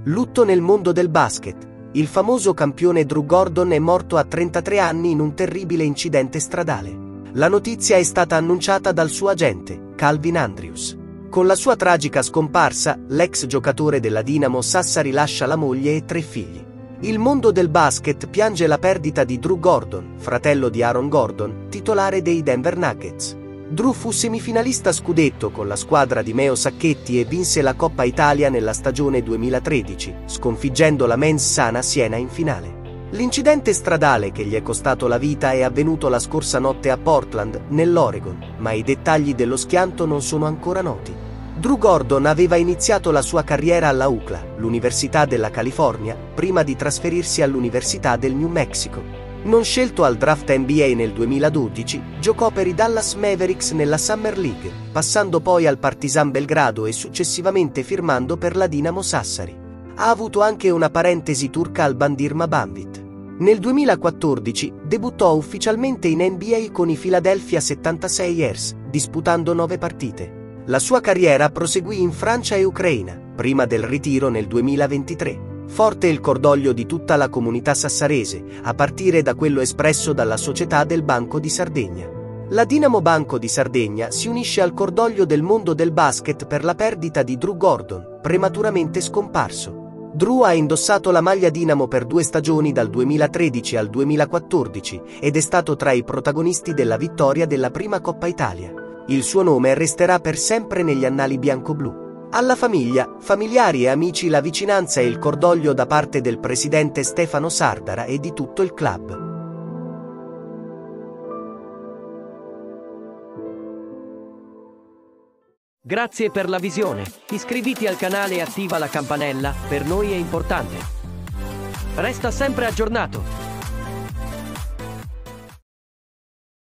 Lutto nel mondo del basket. Il famoso campione Drew Gordon è morto a 33 anni in un terribile incidente stradale. La notizia è stata annunciata dal suo agente, Calvin Andrews. Con la sua tragica scomparsa, l'ex giocatore della Dinamo Sassari lascia la moglie e 3 figli. Il mondo del basket piange la perdita di Drew Gordon, fratello di Aaron Gordon, titolare dei Denver Nuggets. Drew fu semifinalista scudetto con la squadra di Meo Sacchetti e vinse la Coppa Italia nella stagione 2013, sconfiggendo la Mens Sana Siena in finale. L'incidente stradale che gli è costato la vita è avvenuto la scorsa notte a Portland, nell'Oregon, ma i dettagli dello schianto non sono ancora noti. Drew Gordon aveva iniziato la sua carriera alla UCLA, l'Università della California, prima di trasferirsi all'Università del New Mexico. Non scelto al draft NBA nel 2012, giocò per i Dallas Mavericks nella Summer League, passando poi al Partizan Belgrado e successivamente firmando per la Dinamo Sassari. Ha avuto anche una parentesi turca al Bandırma Banvit. Nel 2014 debuttò ufficialmente in NBA con i Philadelphia 76ers, disputando 9 partite. La sua carriera proseguì in Francia e Ucraina, prima del ritiro nel 2023. Forte il cordoglio di tutta la comunità sassarese, a partire da quello espresso dalla società del Banco di Sardegna. La Dinamo Banco di Sardegna si unisce al cordoglio del mondo del basket per la perdita di Drew Gordon, prematuramente scomparso. Drew ha indossato la maglia Dinamo per 2 stagioni dal 2013 al 2014 ed è stato tra i protagonisti della vittoria della prima Coppa Italia. Il suo nome resterà per sempre negli annali bianco-blu. Alla famiglia, familiari e amici la vicinanza e il cordoglio da parte del presidente Stefano Sardara e di tutto il club. Grazie per la visione. Iscriviti al canale e attiva la campanella, per noi è importante. Resta sempre aggiornato.